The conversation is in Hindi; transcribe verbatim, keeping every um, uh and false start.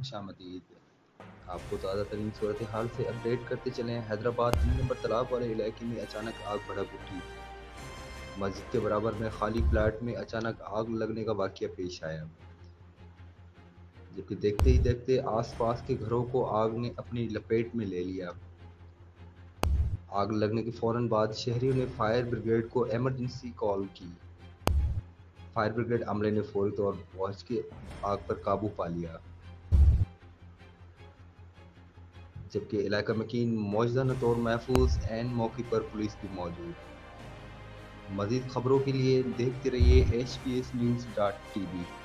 खुशामदीद। आपको ताज़ा तरीन सूरत हाल से अपडेट करते चलें। हैदराबाद तीन नंबर तालाब वाले इलाके में अचानक आग भड़क उठी। मस्जिद के बराबर में खाली प्लाट में अचानक आग लगने का वाक़या पेश आया, जबकि देखते ही देखते आसपास के घरों को आग ने अपनी लपेट में ले लिया। आग लगने के फौरन बाद शहरियों ने फायर ब्रिगेड को इमरजेंसी कॉल की। फायर ब्रिगेड अमले ने फौरी तौर पर पहुंच के आग पर काबू पा लिया, जबकि इलाका मकीन मौजूदा तौर महफूज एन मौके पर पुलिस भी मौजूद। मज़ीद खबरों के लिए देखते रहिए H P S news dot T we.